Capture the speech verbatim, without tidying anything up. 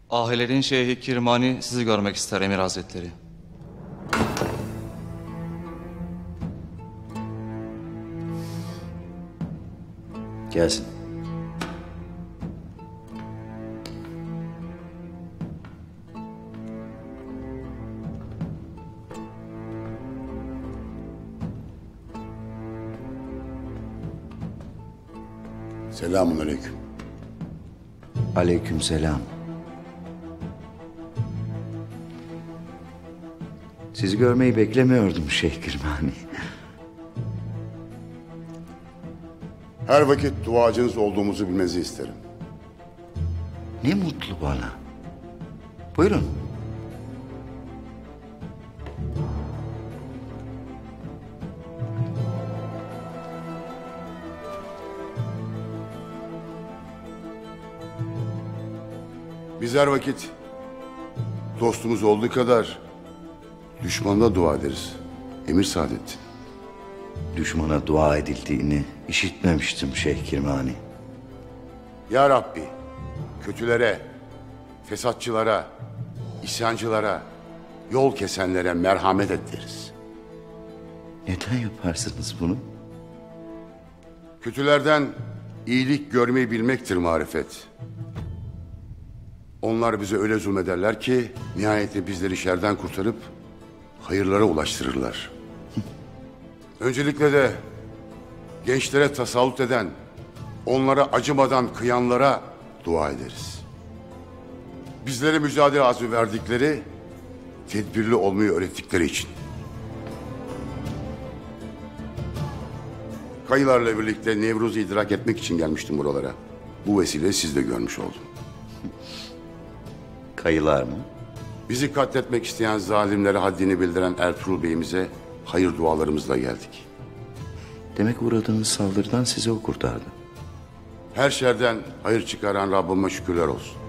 Ahilerin Şeyhi Kirmani sizi görmek ister Emir Hazretleri. Gelsin. Selamünaleyküm. Aleykümselam. Sizi görmeyi beklemiyordum Şeyh Kirmani. Her vakit duacınız olduğumuzu bilmenizi isterim. Ne mutlu bana. Buyurun. Biz her vakit dostumuz olduğu kadar düşmanına dua ederiz. Emir Saadettin. Düşmana dua edildiğini işitmemiştim Şeyh Kirmani. Ya Rabbi, kötülere, fesatçılara, isyancılara, yol kesenlere merhamet et deriz. Neden yaparsınız bunu? Kötülerden iyilik görmeyi bilmektir marifet. Onlar bize öyle zulmederler ki nihayetinde bizleri şerden kurtarıp hayırlara ulaştırırlar. Öncelikle de gençlere tasallut eden, onlara acımadan kıyanlara dua ederiz. Bizlere mücadele azmi verdikleri, tedbirli olmayı öğrettikleri için. Kayılarla birlikte Nevruz'u idrak etmek için gelmiştim buralara. Bu vesileyi siz de görmüş oldum. Kayılar mı? Bizi katletmek isteyen zalimlere haddini bildiren Ertuğrul Bey'imize hayır dualarımızla geldik. Demek uğradığınız saldırıdan sizi o kurtardı. Her şerden hayır çıkaran Rabbime şükürler olsun.